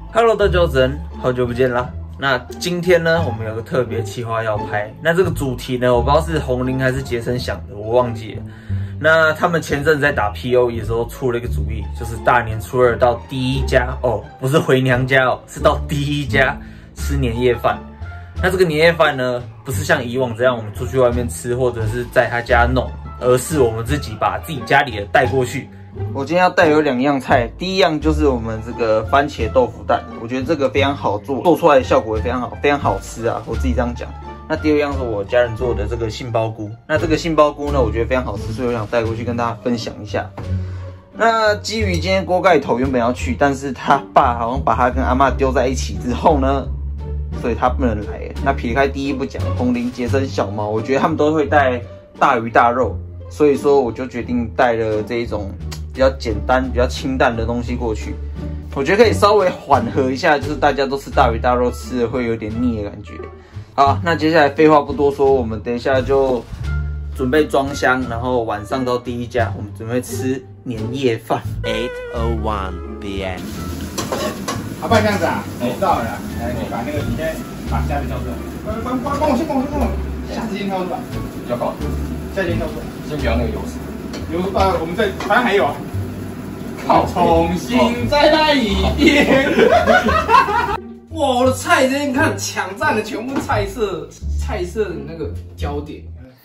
Hello， 大家好，好久不见啦。那今天呢，我们有个特别企划要拍。那这个主题呢，我不知道是红林还是杰森想的，我忘记了。那他们前阵子在打 POE 的时候出了一个主意，就是大年初二到第一家哦，不是回娘家哦，是到第一家吃年夜饭。那这个年夜饭呢，不是像以往这样我们出去外面吃，或者是在他家弄，而是我们自己把自己家里的带过去。我今天要带有2样菜，第一样就是我们这个番茄豆腐蛋，我觉得这个非常好做，做出来的效果也非常好，非常好吃啊，我自己这样讲。那第2样是我家人做的这个杏鲍菇，那这个杏鲍菇呢，我觉得非常好吃，所以我想带过去跟大家分享一下。那基于今天锅盖头原本要去，但是他爸好像把他跟阿嬷丢在一起之后呢，所以他不能来。那撇开第一不讲，红林、杰森、小毛，我觉得他们都会带大鱼大肉，所以说我就决定带了这一种比较简单、比较清淡的东西过去，我觉得可以稍微缓和一下，就是大家都吃大鱼大肉，吃的会有点腻的感觉。好，那接下来废话不多说，我们等一下就准备装箱，然后晚上到第一家，我们准备吃年夜饭。8:01 PM。 不然这样子啊，我知道了，来，你把那个，你先把虾子挑出来，帮我先，虾子先挑出来，比较高，虾子先挑出来，先不要那个油脂。我们这反正还有啊。好，重新再来一遍。哇，我的菜这你看抢占了全部菜色的那个焦点。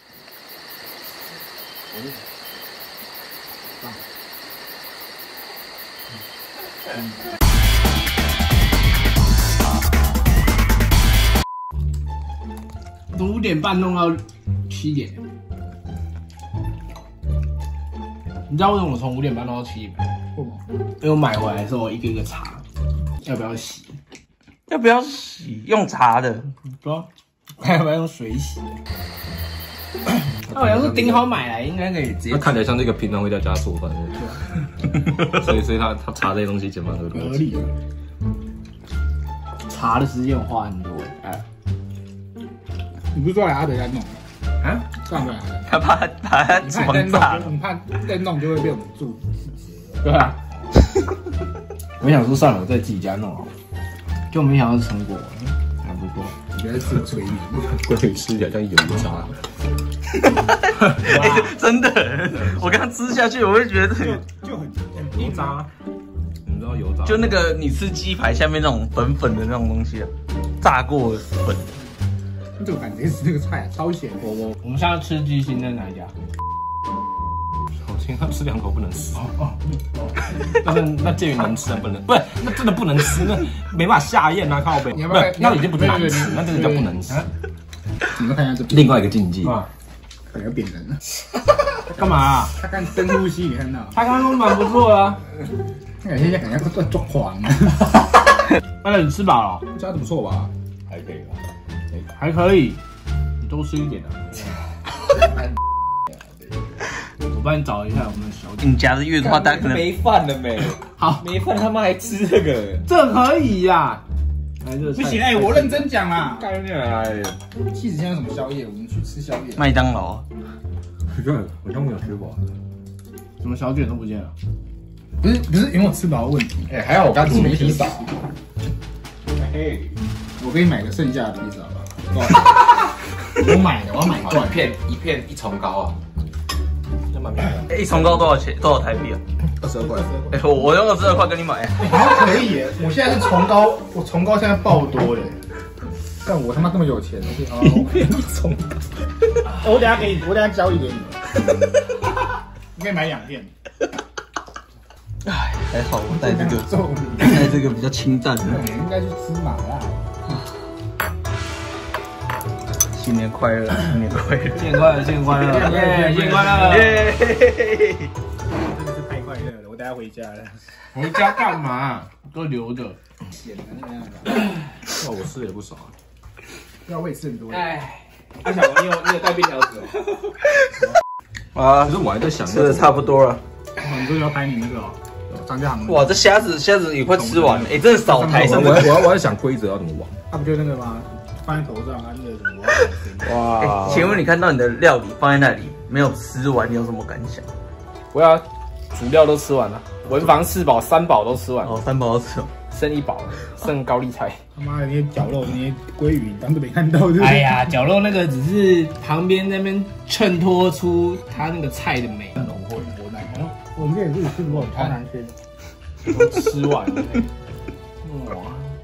从5点半弄到7点。你知道为什么我从5点半弄到7点？因为我买回来的时候，我一个一个查，要不要洗？ 要不要洗？用茶的？ 不要，要不要用水洗？那我要是顶好买来，应该可以直接。 那看起来像这个平常会在家做饭的，所以他查这些东西简单合理。 查的时间我花很多哎。你不是说来阿德家弄啊？算不了， 他怕他装炸， 你怕再弄就会被我们注对吧？我想说算了，我在自己家弄好了，就没想到是成果，还不错。你别自我催眠， 关键吃起来像油炸。 真的，我刚吃下去，我会觉得就很油炸。你知道油炸？ 就那个你吃鸡排下面那种粉粉的那种东西，炸过粉。 这个感觉是那个菜超咸。我们下次吃鸡心在哪一家？ 我听他吃2口不能吃。那介于能吃还不能，不是那真的不能吃，那没办法下咽啊，靠北。不是，那已经不是难吃，那真的叫不能吃。 你们看一下这另外一个境界。 可能要扁人了。干嘛？他刚深呼吸，你看到？他刚刚蛮不错啊。现在感觉在抓狂。那你吃饱了？这样子不错吧？ 还可以吧。 还可以，你多吃一点啊。我帮你找一下我们的小姐。 你夹的月的话，大家可能没饭了没？ 好， 没饭他妈还吃这个？ 这可以呀。不行哎，我认真讲啦。 干来， 妻子现在有什么宵夜？我们去吃宵夜。 麦当劳。 我都没有吃过。 怎么小卷都不见了？不是因为我吃饱的问题。哎，还好我刚吃披萨。嘿，我给你买个剩下的披萨吧。我买的，我要买断一片1重糕啊，那蛮便宜的。 1重糕多少钱？多少台币啊 ？22块。 哎，我用22块跟你买。 好像可以耶！我现在是重糕，我重糕现在爆多耶！但我他妈这么有钱，一片1重糕。我等下交易给你。你可以买2片。 哎，还好我带这个比较清淡的。 你应该去吃麻辣。 新年快乐，新年快乐， 新年快乐，新年快乐，耶！新年快乐，耶！真的是太快乐了，我等下回家了。回家干嘛？都留着。咸的那个样子。 那我吃的也不少啊。 对啊，我也吃很多。 哎，阿小王，你有带便条纸哦？啊，可是我还在想， 吃的差不多了。 你说要拍你那个张家航？ 哇，这虾子也快吃完了，哎，真的少台上。 我在想规则要怎么玩。 他不就那个吗？放在头上啊，那个什么？ 哇！请问你看到你的料理放在那里没有吃完，你有什么感想？ 我要主料都吃完了，文房4宝3宝都吃完了。 哦，3宝都吃完。 剩一饱，剩高丽菜。 他妈的那些绞肉、那些鲑鱼，当都没看到，对不对？ 哎呀，绞肉那个只是旁边那边衬托出它那个菜的美，很浓厚。 我们这也是吃过，超难吃。 都吃完了。哇！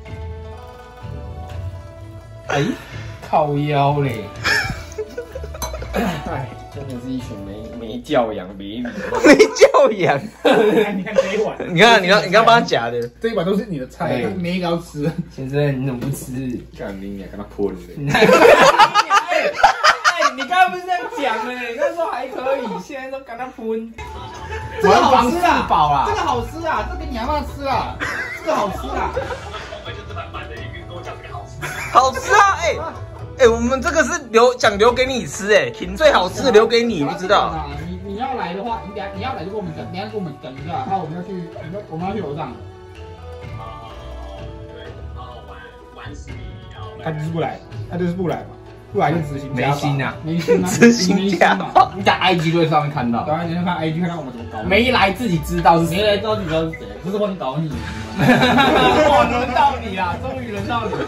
哎，靠腰嘞！哎，真的是一群没教养、没礼貌、 没教养。 你看这一碗， 你刚帮他夹的， 这一碗都是你的菜，没一个要吃。 先生，你怎么不吃？ 干你跟他泼的。 你刚刚不是这样讲的？那时候还可以，现在都跟他喷。 这个好吃啊，饱啦， 这个好吃啊，这给你阿妈吃啊，这个好吃啊。 好吃啊！我们这个是留给你吃最好吃的留给你，不知道。 你要来的话，你要来就跟我们讲，等一下跟我们讲一下，我们要去楼上。他就是不来，不来就执行没心啊， 执行家暴。 你在 IG 会上面看到， 对啊，你看 IG 看到我们怎么搞。 没来自己知道是谁， 没来知道是谁，不是帮你搞你。 哇，轮到你啦，终于轮到你。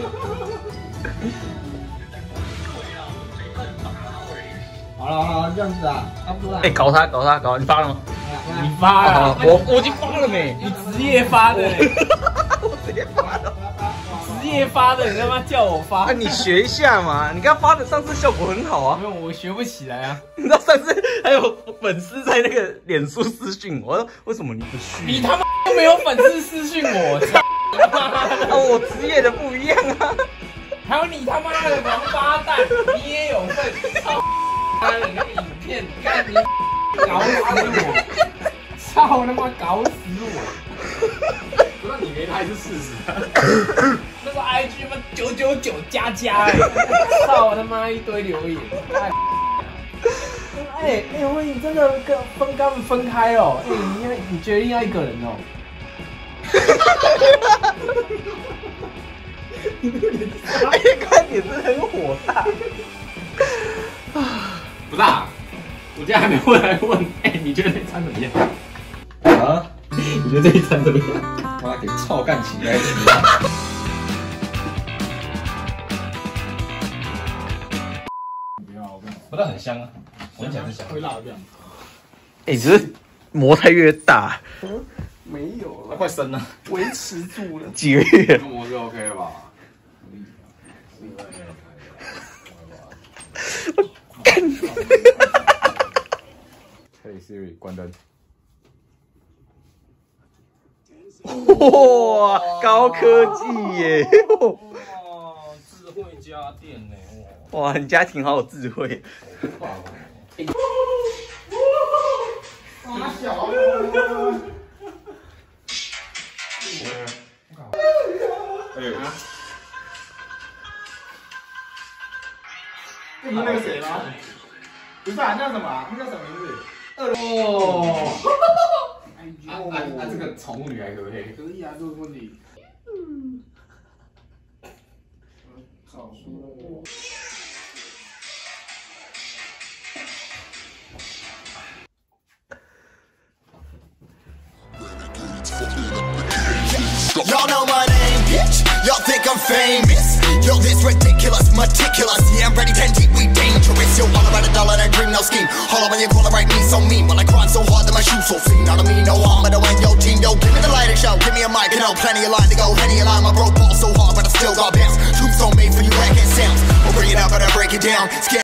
好了，这样子啊，差不多了。 搞他，你发了吗？ 你发了， 我已经发了没？ 你职业发的， 我直接发了。 职业发的，你他妈叫我发？ 你学一下嘛，你刚发的上次效果很好啊。 没有，我学不起来啊。 你知道上次还有粉丝在那个脸书私讯我说为什么你不去？ 你他妈又没有粉丝私讯我， 我职业的不一样啊。 还有你他妈的王八蛋，你也有份，操他的那个影片，干你搞死我，操他妈搞死我！ 不知道你没拍是事实。 那个 IG 嘛999加操他妈一堆留言。我你真的跟他们分开哦？你决定要一个人哦？ 看脸真的很火大。 不是啊，我今天还没回来问，你觉得这餐怎么样？ 啊？ 你觉得这一餐怎么样？ 妈给操干起来！ 不但很香啊，闻起来是香， 会辣这样。 只是模态越大， 没有了， 快生了， 维持住了。 几个月？ 我就 OK 了吧？嘿 Siri 关灯。 哇，高科技耶！ 哇，智慧家电呢？ 哇，你家庭好有智慧。 大小。这不是那个谁吗？不是啊，那叫什么啊？那叫什么名字？ 哦。这个宠物女还可不可以？ 可以啊，这个问题。早说。 Y'all know my name, bitch. Y'all think I'm famous. Yo, this ridiculous, meticulous. Yeah, I'm ready, 10 deep, we dangerous. Yo, all about $1, that dream, no scheme. Hollow when you call it right, me so mean. When I grind so hard that my shoes so clean. I don't mean no harm, but I win your team. Yo, give me the lighter show, give me a mic, you know, plenty of line to go. Henny a line, my broke ball so hard, but I still got bounce. Troops don't made for you racket sounds. We'll bring it up, but I break it down.